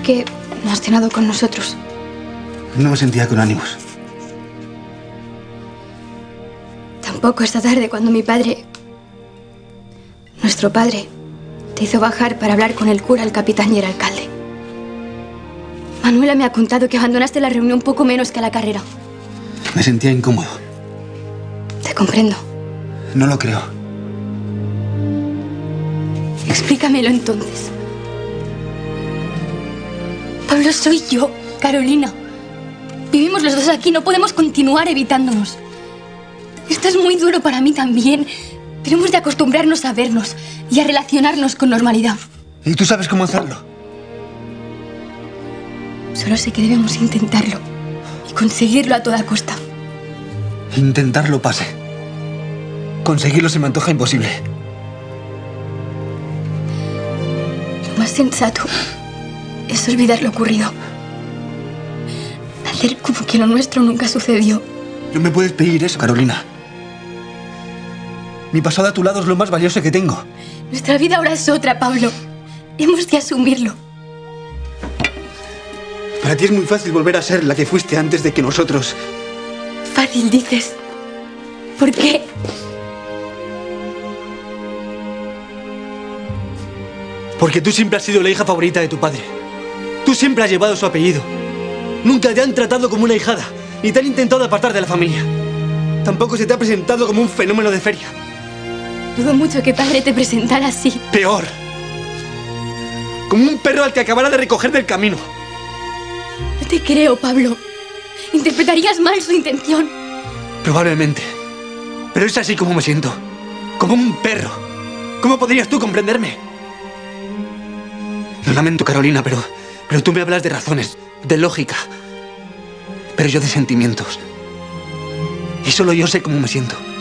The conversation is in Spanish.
qué no has cenado con nosotros. No me sentía con ánimos. Tampoco esta tarde cuando mi padre, nuestro padre, te hizo bajar para hablar con el cura, el capitán y el alcalde. Manuela me ha contado que abandonaste la reunión poco menos que a la carrera. Me sentía incómodo. Te comprendo. No lo creo. Explícamelo entonces. Pablo, soy yo, Carolina. Vivimos los dos aquí, no podemos continuar evitándonos. Esto es muy duro para mí también. Tenemos de acostumbrarnos a vernos y a relacionarnos con normalidad. ¿Y tú sabes cómo hacerlo? Solo sé que debemos intentarlo y conseguirlo a toda costa. Intentarlo pase. Conseguirlo se me antoja imposible. Lo más sensato es olvidar lo ocurrido. Hacer como que lo nuestro nunca sucedió. No me puedes pedir eso, Carolina. Mi pasado a tu lado es lo más valioso que tengo. Nuestra vida ahora es otra, Pablo. Hemos de asumirlo. Para ti es muy fácil volver a ser la que fuiste antes de que nosotros... Fácil, dices. ¿Por qué? Porque tú siempre has sido la hija favorita de tu padre. Tú siempre has llevado su apellido. Nunca te han tratado como una hijada, ni te han intentado apartar de la familia. Tampoco se te ha presentado como un fenómeno de feria. Dudo mucho que padre te presentara así. Peor. Como un perro al que acabara de recoger del camino. No te creo, Pablo. Interpretarías mal su intención. Probablemente. Pero es así como me siento. Como un perro. ¿Cómo podrías tú comprenderme? Lo lamento, Carolina, pero tú me hablas de razones, de lógica. Pero yo de sentimientos. Y solo yo sé cómo me siento.